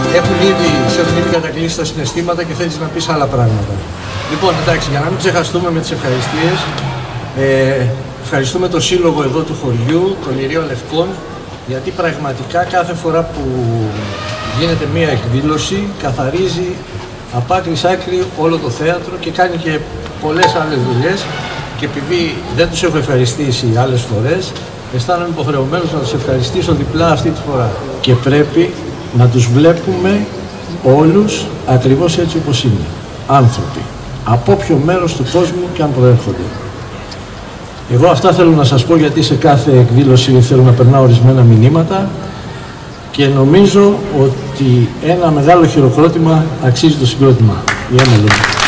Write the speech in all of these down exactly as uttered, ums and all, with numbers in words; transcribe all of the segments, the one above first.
έχουν ήδη, σε έχουν ήδη κατακλείσει τα συναισθήματα και θέλεις να πεις άλλα πράγματα. Λοιπόν, εντάξει, για να μην ξεχαστούμε με τις ευχαριστίες, ε, ευχαριστούμε το σύλλογο εδώ του χωριού, των Ηρίων Λευκών, γιατί πραγματικά κάθε φορά που γίνεται μία εκδήλωση καθαρίζει απ' άκρη σ' άκρη όλο το θέατρο και κάνει και πολλές άλλες δουλειές, και επειδή δεν τους έχω ευχαριστήσει άλλες φορές, αισθάνομαι υποχρεωμένος να τους ευχαριστήσω διπλά αυτή τη φορά. Και πρέπει να τους βλέπουμε όλους ακριβώς έτσι όπως είναι. Άνθρωποι, από όποιο μέρος του κόσμου και αν προέρχονται. Εγώ αυτά θέλω να σας πω, γιατί σε κάθε εκδήλωση θέλω να περνάω ορισμένα μηνύματα και νομίζω ότι ένα μεγάλο χειροκρότημα αξίζει το συγκρότημα. Η Έμελο.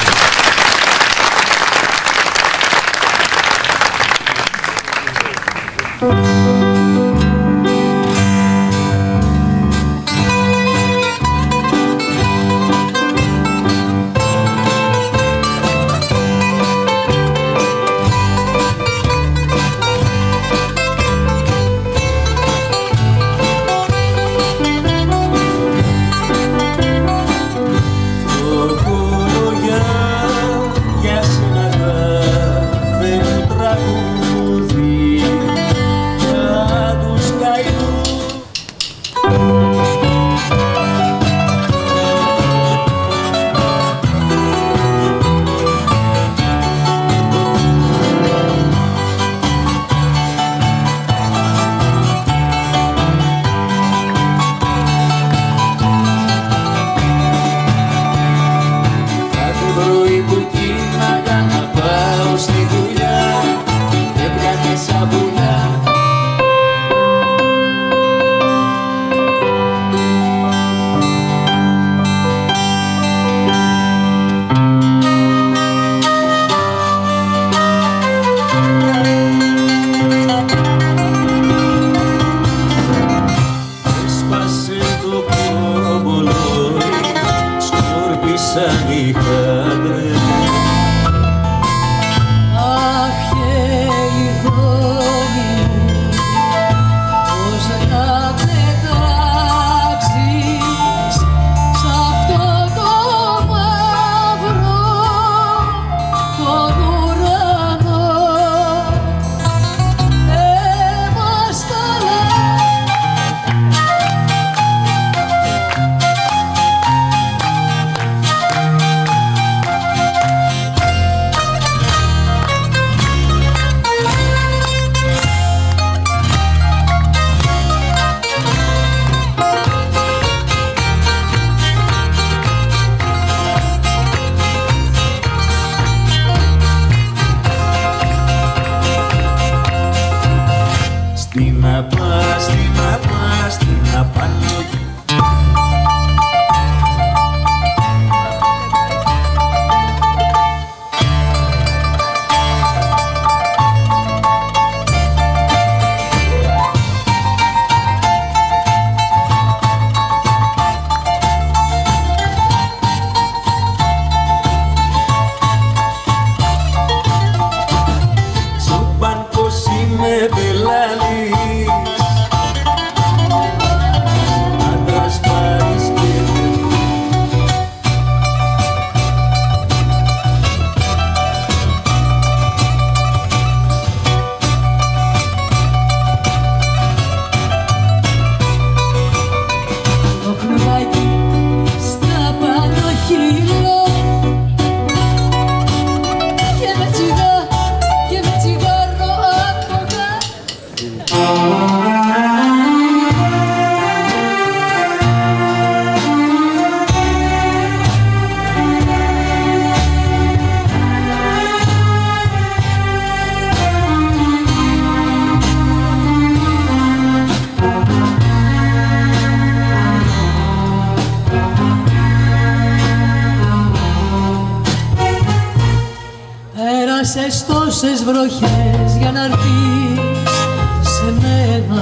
Πέρασες τόσες βροχές για να έρθεις σε μένα,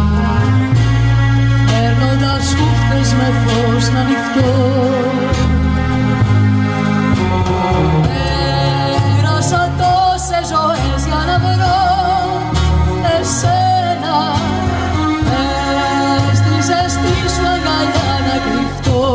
παίρνοντας σκούφτες με φως να ανοιχτώ. Πέρασα τόσες ζωές για να βρω εσένα, έστρισες τη σου αγκαλιά να κρυφτώ.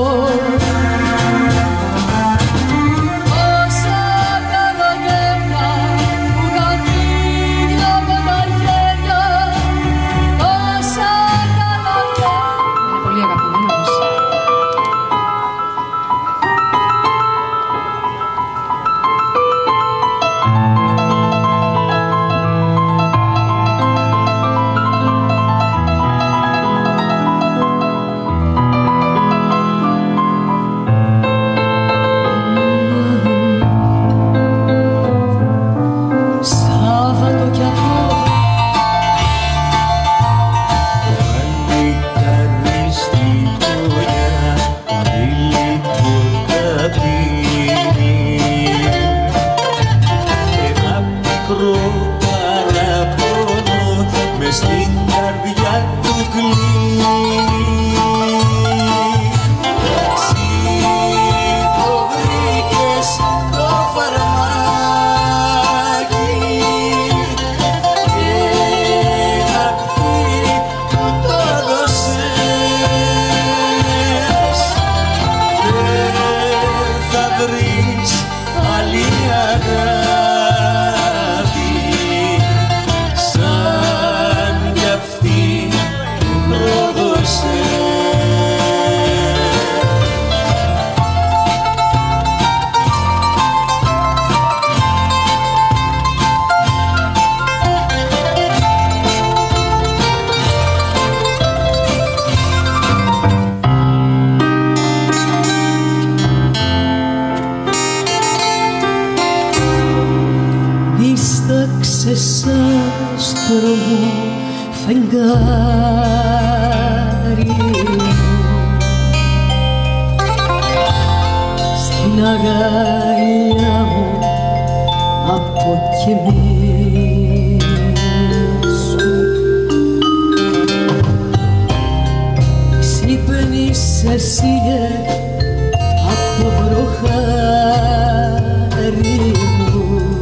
Δίσταξε σαν στρωμό φεγγάρι μου στην αγκαλιά μου από κι εμέσου ξύπνησες ηλιέ απ' το βροχάρι μου.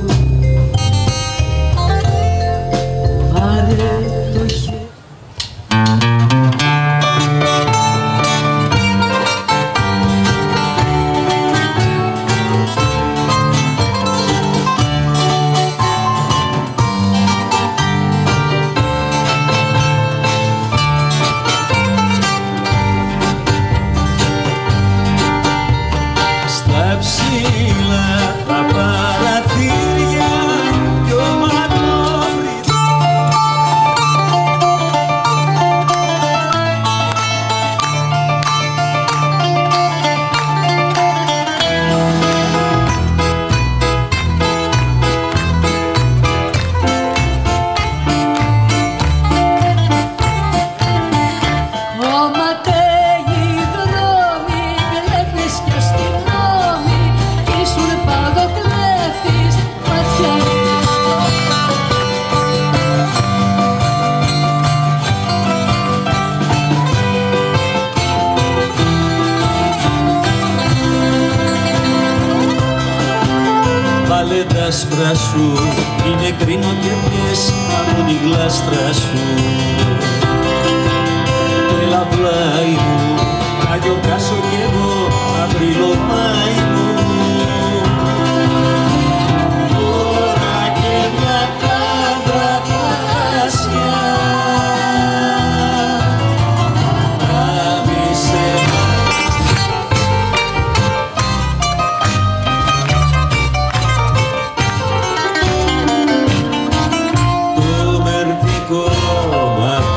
Πάρε το χέρι στα ψηλά τα παραθύρια κι ο μαυρόφρυδος Χωματέοι δρόμοι, κλέφτες κι αστυνόμοι κι ήσουν παγοκλέφτης ματιάρης. βάλε τα άσπρα σου, είναι κρίνο και πιες από τη γλάστρα σου. Έλα πλάι μου, να γιορτάσω κι εγώ Απριλο-Μάη μου. Τώρα και μια κάντρα θαλάσσια άβησε το μερτικό μ'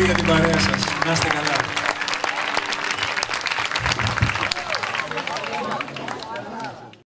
για την παρέα σας. Να είστε καλά.